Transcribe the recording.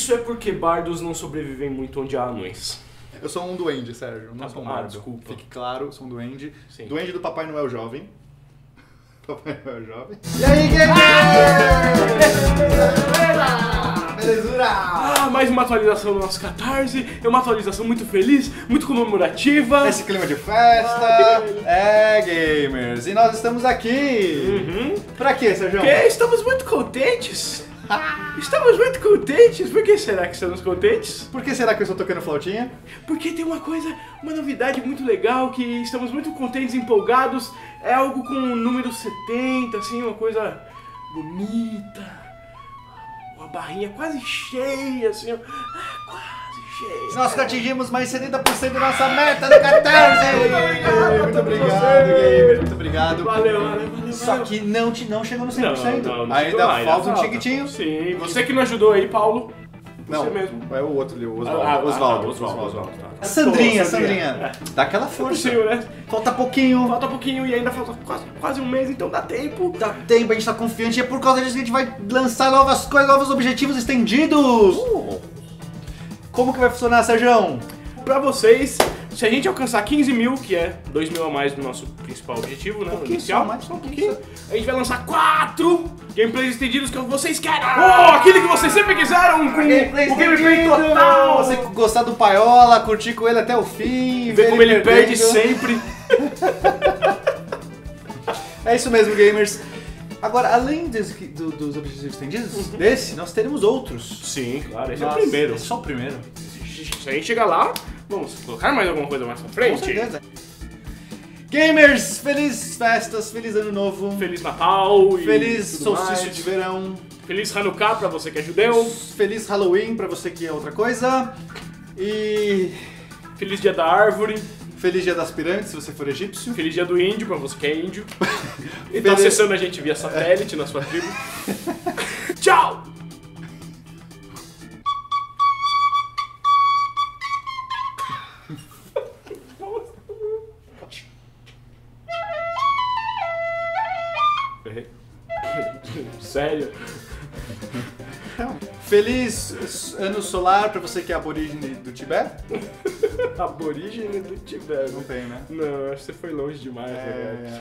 Isso é porque bardos não sobrevivem muito onde há anões. Eu sou um duende, Sérgio, não sou um bardo. Desculpa. Fique claro, sou um duende. Sim. Duende do Papai Noel Jovem. Papai Noel Jovem. E aí, belezura! Ah, mais uma atualização do nosso Catarse. É uma atualização muito feliz, muito comemorativa. Esse clima de festa. Gamers. E nós estamos aqui. Pra quê, Sérgio? Porque estamos muito contentes. Estamos muito contentes. Por que será que estamos contentes? Por que será que eu estou tocando flautinha? Porque tem uma novidade muito legal que estamos muito contentes e empolgados. É algo com o número 70, assim, uma coisa bonita. Uma barrinha quase cheia, assim, ó. Quase cheia. Nós atingimos mais 70% da nossa meta do Catarse! Muito obrigado, gamer. Muito obrigado. Valeu. Só que não chegou no 100%. Não Ainda chegou, falta um tiquitinho. Sim, você que não ajudou aí, Paulo. Não, Você mesmo. é o outro ali, o Osvaldo. Osvaldo. Sandrinha. Dá aquela É força. possível, né? Falta pouquinho. Falta pouquinho e ainda falta quase um mês, então dá tempo. Dá tempo, a gente tá confiante. E é por causa disso que a gente vai lançar novas coisas, novos objetivos estendidos. Como que vai funcionar, Sérgio? Pra vocês, se a gente alcançar 15 mil, que é 2 mil a mais do nosso principal objetivo, né? pouquinho Inicial, só, mais, só um pouquinho pouquinho. A gente vai lançar 4 gameplays estendidos que vocês querem. Aquele que vocês sempre quiseram, com o gameplay total. Você gostar do Paiola, curtir com ele até o fim. Ver como ele perde perdendo. sempre. É isso mesmo, gamers. Agora, além dos objetivos estendidos, desse, nós teremos outros. Sim, claro, esse é Nossa, o primeiro. É só o primeiro. Se a gente chegar lá, vamos colocar mais alguma coisa mais pra frente? Com certeza. Gamers, felizes festas, feliz ano novo. Feliz Natal e Feliz tudo solstício mais. de verão. Feliz Hanukkah pra você que é judeu. Feliz Halloween pra você que é outra coisa. E Feliz Dia da Árvore. feliz Dia das Pirâmides se você for egípcio. Feliz Dia do Índio pra você que é índio. E tá Feliz- acessando a gente via satélite na sua tribo. Tchau! Sério? Feliz ano solar pra você que é aborígene do Tibete. Aborígene do Tibete. Não tem, né? Não, acho que você foi longe demais, É, né?